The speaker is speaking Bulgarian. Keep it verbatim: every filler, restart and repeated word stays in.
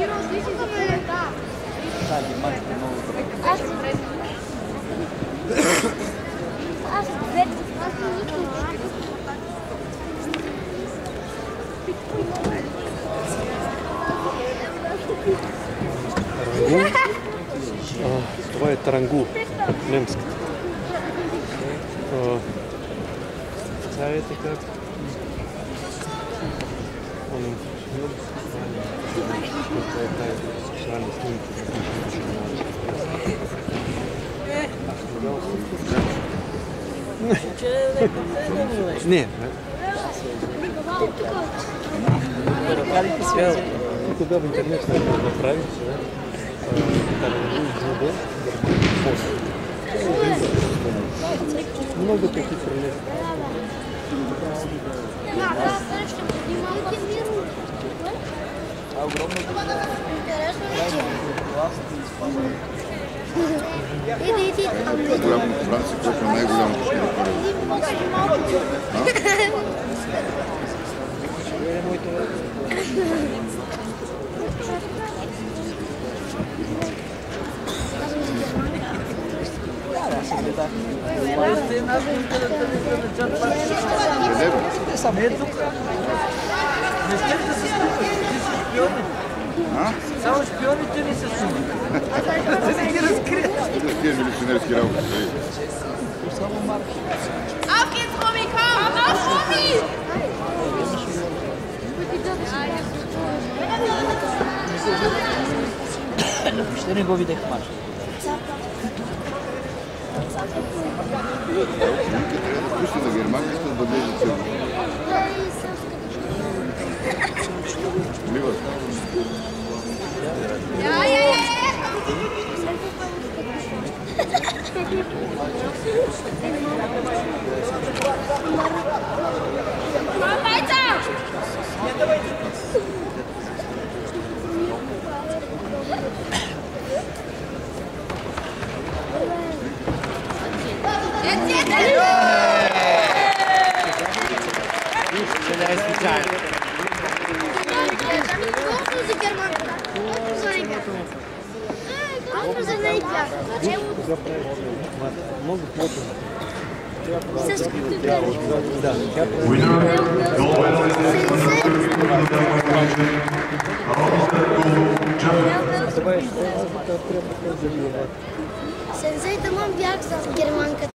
Аз две. Тарангу. Това е тарангу, немски. Знаете как? Он сексуальный снимок. Не. Туда в интернет надо направить. Много таких ролей. Иди, иди. Голямо Франция, което е най-голямото ще направи. Не е тук. Не сте ли да се шпиони? Само шпионите ли се суми? Да не ги разкрият. Да тия милиционерски работи. Auf geht's, Romy, komm! Auf, Romy! Въобще не го видях мач. Трябва да пусти на Германия, ще бъде за цел. Ливат. Ja, ja, ja, ja! Komm weiter! Jetzt, jetzt! Сега е специално. Колко за Германия? Колко за ребята? Колко за ребята? Много плотно. Сензей, тамам бях с германката.